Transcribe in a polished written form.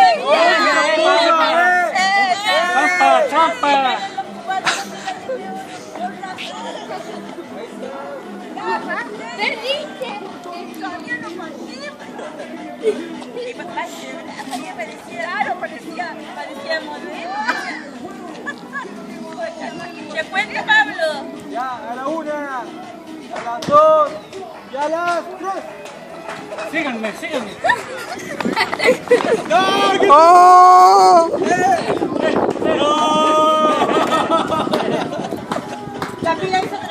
¡Trampa, trampa! Parecía modelo. ¿Te cuenta, Pablo? Ya, a la 1, a las 2 y a las 3. Síganme, síganme. ¡No! ¡Oh! La pila hizo